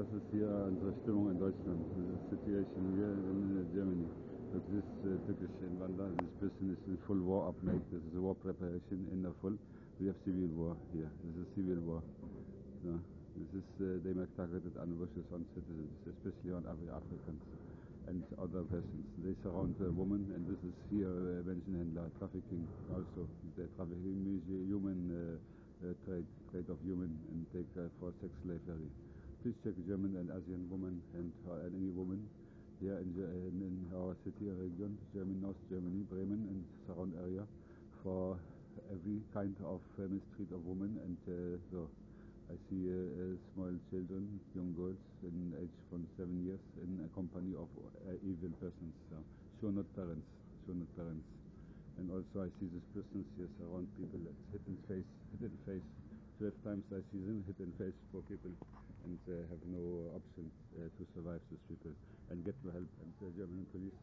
das ist hier unsere Stimmung in Deutschland. The situation here in Germany. Look, this Turkish Invander, this person is in full war upmate. This is a war preparation in the full. We have civil war here. This is civil war. So, this is they make targeted ambushes on citizens, especially on Africans and other persons. They surround a woman, and this is here Menschenhändler, trafficking also. They trafficking human trade of human and take for sex slavery. Please check German and Asian woman and any woman here in our city region, North Germany, Bremen and surround area, for every kind of mistreat of women. And so I see small children, young girls in age from 7 years in a company of evil persons. So sure not parents, sure not parents. And also I see these persons here surround people. It's hidden face. 12 times I see them, hidden face for people, and have no option to survive these people and get no help. And the German police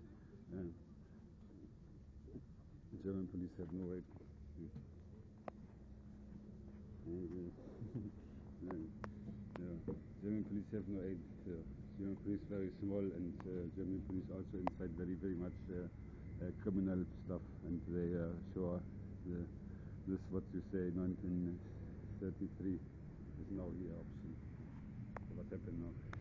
have no way. German police have no aid. German police very small, and German police also inside very much criminal stuff, and they show this what you say 1933 is now the option. What happened now?